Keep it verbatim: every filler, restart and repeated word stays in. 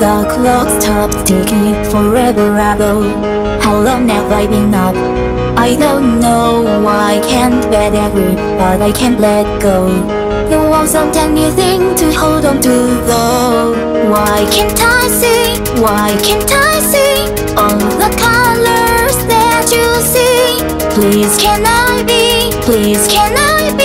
The clock stops ticking, forever ago. How long have I been up? I don't know. I can't bear that grip, but I can't let go. You want something you think to hold on to though. Why can't I see? Why can't I see all the colors that you see? Please can I be? Please can I be?